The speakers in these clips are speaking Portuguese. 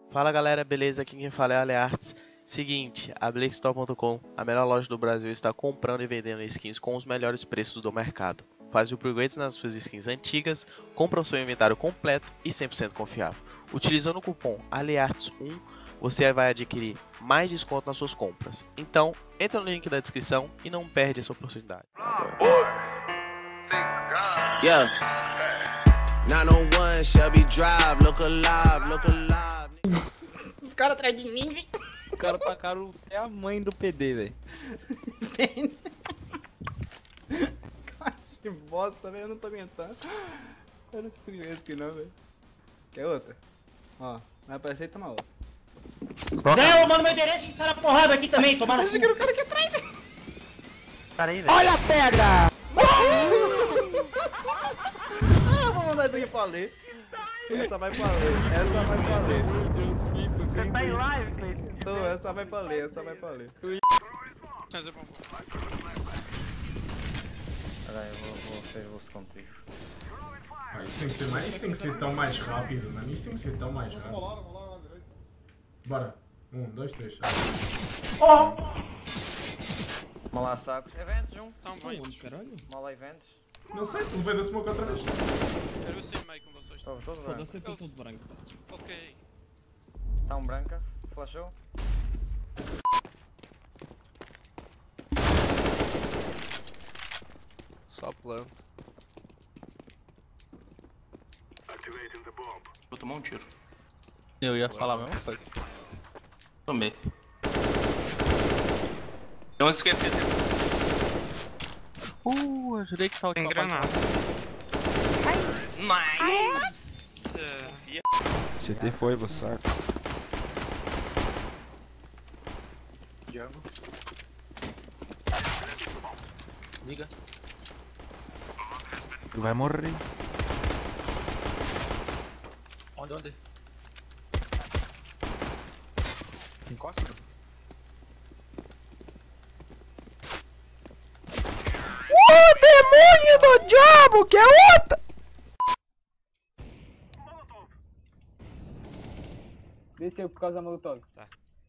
Fala galera, beleza? Aqui quem fala é a Aleartes. Seguinte, a BlakeStore.com, a melhor loja do Brasil, está comprando e vendendo skins com os melhores preços do mercado. Faz o upgrade nas suas skins antigas, compra o seu inventário completo e 100% confiável. Utilizando o cupom ALEARTES1, você vai adquirir mais desconto nas suas compras. Então, entra no link da descrição e não perde essa oportunidade. Yeah. 901 Shelby Drive, look alive, look alive. Os caras atrás de mim, velho. Os caras tacaram até a mãe do PD, velho. Que bosta, velho. Eu não tô aguentando. Eu não consigo ver isso aqui não, velho. Quer outra? Ó, vai aparecer e toma outra. Zé, eu mando meu endereço e sai na porrada aqui também, tomara. Achei que era o cara aqui atrás, velho. Cara aí, velho. Olha a pedra! Ah, vou mandar isso aqui pra ler. Essa vai pra ler. Essa vai pra ler. Você tá em live, Cleiton? Tô, essa vai pra ler, essa vai pra ler. Caralho, eu vou ser justo contigo. Isso tem que ser tão mais rápido, mano. Isso tem que ser tão mais rápido. Bora. 1, 2, 3. Malá sacos. Eventos, Estão bem. Malá eventos. Não sei, tu veio da smoke outra vez. Quero ver se eu meio com vocês. Estou todo branco. Estou tudo branco. Ok. Está um branca. Flashou. Só planta. Vou tomar um tiro. Eu ia falar mesmo, foi. Tomei. Tem uns esquecidos. Ajudei que tal. Tem granada. Nice! CT foi, você sabe. Liga. Tu vai morrer. Onde? Encosta. O demônio do diabo, que é outra! Desceu por causa da molotov. Tá.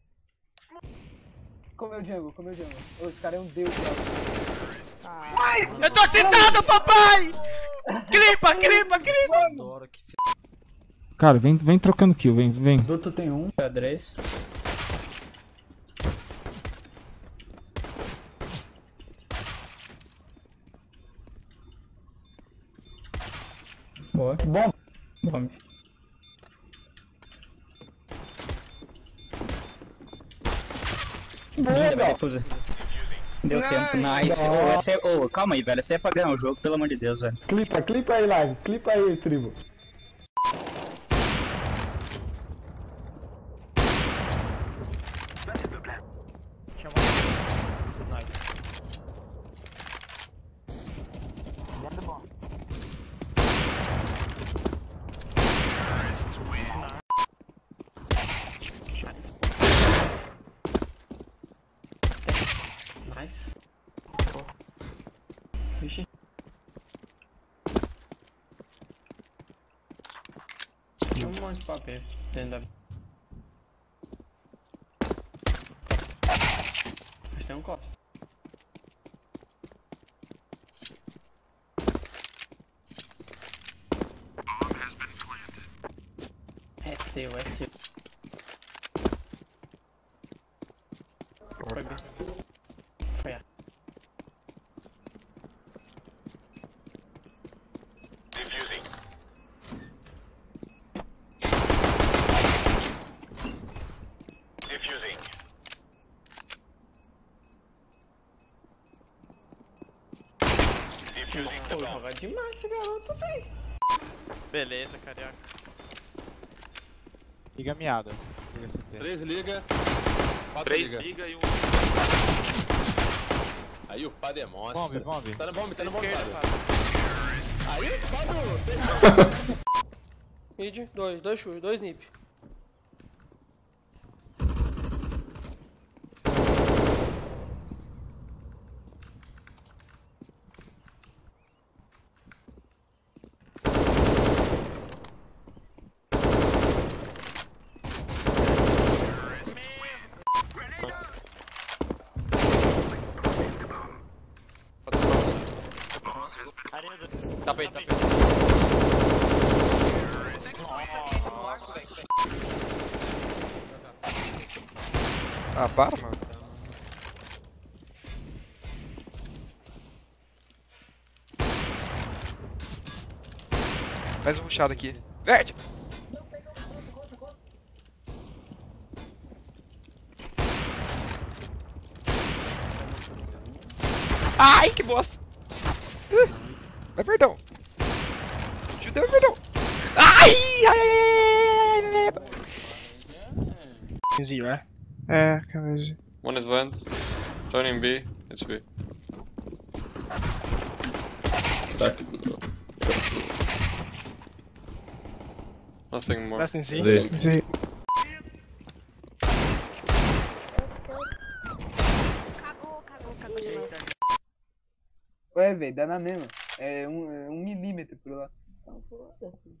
Comeu o jungle, comeu o jungle. Ô, esse cara é um deus, velho. Eu tô sentado, papai! Clipa! Adoro que Cara, vem trocando kill, vem. Duto tem um. Xadrez. Boa. Bom. Bom. Difusa. Deu tempo, nice. Calma aí, velho. Essa é pra ganhar o jogo, pelo amor de Deus, velho. Clipa aí, live. Clipa aí, tribo. Vixe. Tem um monte de papel dentro da... Acho que tem um copo. É seu. Foi bem. Foi A. Pô, joga demais esse garoto, velho. beleza, carioca. Liga miado. 3 liga. 4 3 liga. liga e um. Aí o pá demonstra. Bombe. Tá no bombe, tá no bombe. Esquerda, Padre. Fábio. Aí, Fábio. Mid, 2 chute, 2 nip. peito, Ah, para, mano. Mais um rushado aqui. Verde! Ai, que bosta! Vai, perdão! Judeu, perdão! Ai! Ai! Zero, é? É, camisa. One is vent. Turning B. It's B. Nothing more. Last in Z. Z. Cagou demais. Ué, velho, dá na mesma. É um milímetro por lá. Então, foda-se.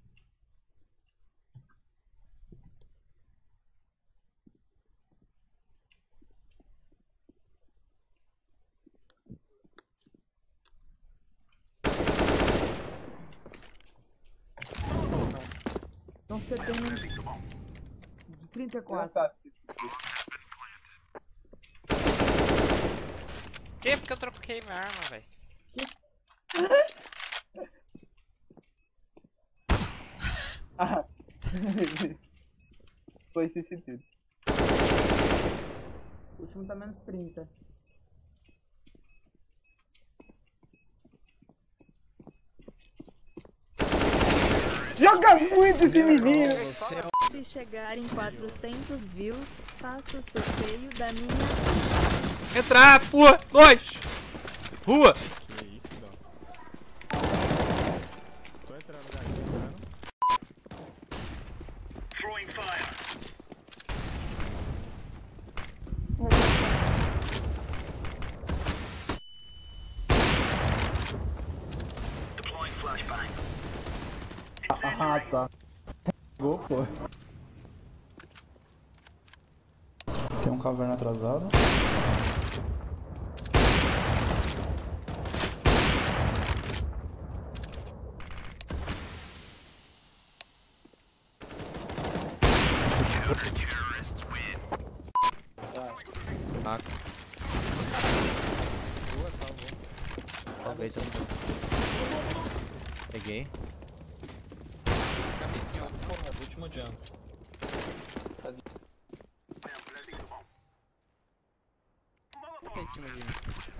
Então você tem uns 34. Que? Porque eu troquei minha arma, velho. Ah. Foi esse sentido. O último tá menos 30. Joga muito esse menino! Se chegar em 400 views, faço o sorteio da minha... Entrar, rua, nós! Rua! Que isso, Dó. Tô entrando, galera. Throwing fire. Deploying flashbang. Ah, tá. Pegou, pô. Tem um caverna atrasado. Boa, salvou. Salvei também. Peguei. Cabecinho, porra, último jump. Tá em cima de mim.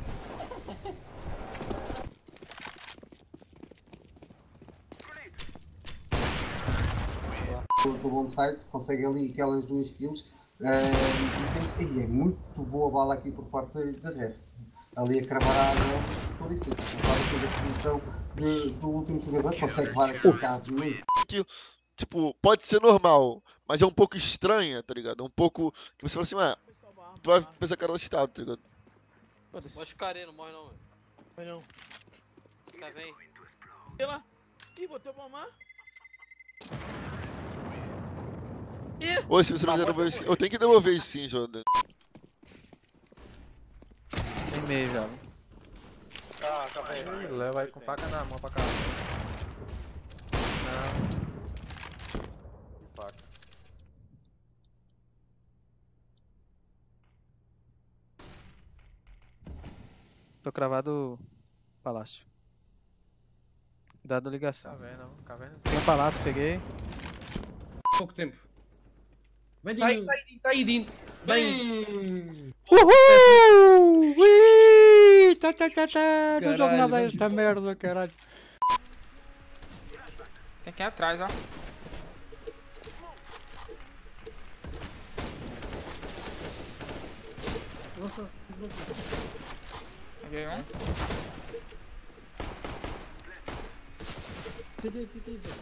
Do bom site, consegue ali aquelas 2 kills e é muito boa bala aqui por parte da Rest. Ali a cravar a água, com licença, conforme toda a definição do último jogador, consegue levar aqui o caso muito. Tipo, pode ser normal, mas é um pouco estranha, tá ligado? É um pouco que você fala assim, ah, tu vai pensar que era estado, tá ligado? Pode ficar aí, não morre não, mano. Morre não. Tá, vem. Sei lá. Ih, botou bomba. Ô, se você não quiser devolver sim, eu tenho que devolver isso sim, Jordan. Tem meio já. Tá, tá bem. Léo vai com faca na mão pra cá. Não. Que faca. Tô cravado palácio. Dado ligação. Caverna, caverna. Tem um palácio, peguei. Pouco tempo. Vem, Tá aí, Dino. Bem. Uhul! Ui! Tá. Não Caralho, jogo nada a vamos. esta merda, caralho. Tem que ir atrás, ó. Nossa, Peguei um. fiquei, velho.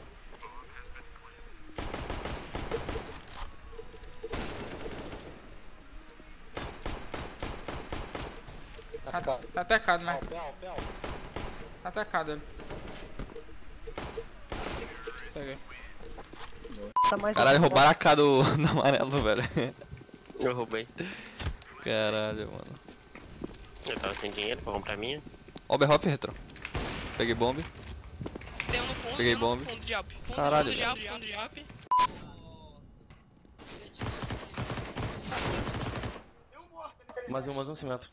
Tá atacado, né? Tá atacado ele. Peguei. Caralho, roubaram a K do amarelo, velho. Eu roubei. Caralho, mano. Eu tava sem dinheiro pra comprar minha. Ober hop, retro. Peguei bomb. Tem um no fundo. Peguei bomb. Fundo de up. Caralho, Fundo de up, fundo de up. Mais um cimento.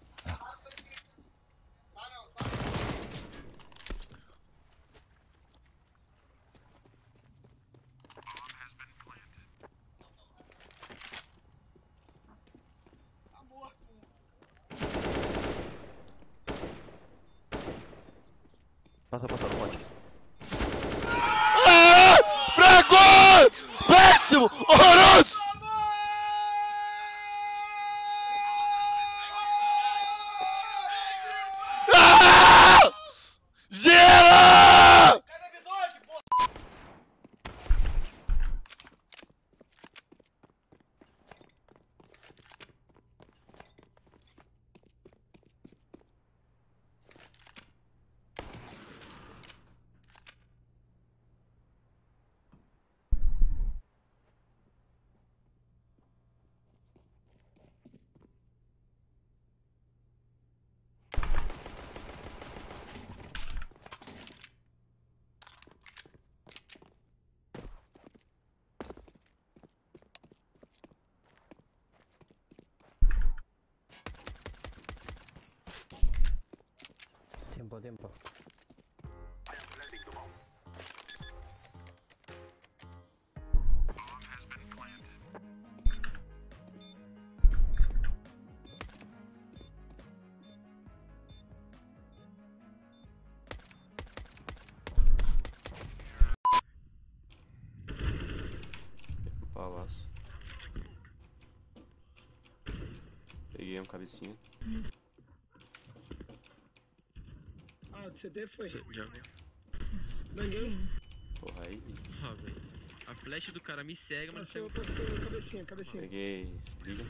Passa, não pode. Ah! Fraco! Péssimo! Horroroso! Ah! Zero! Tiempo. Palácio. Peguei um cabecinho. Ah, o CT foi. Já viu? Banguei. Porra aí. Ah, velho. A flecha do cara me cega, mas Passou, cabetinha. Peguei. Liga.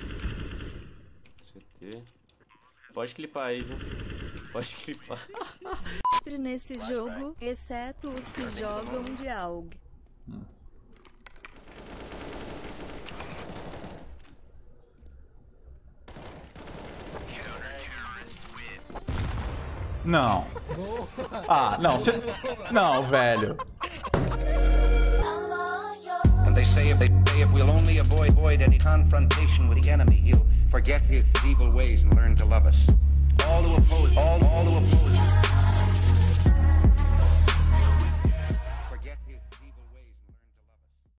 CT. Pode clipar aí, viu? Pode clipar. Entre nesse jogo, exceto os que jogam de AUG. Não. Ah, não, você... Não, velho. And they say if we'll only avoid any confrontation with the enemy, he'll forget his evil ways and learn to love us. All who oppose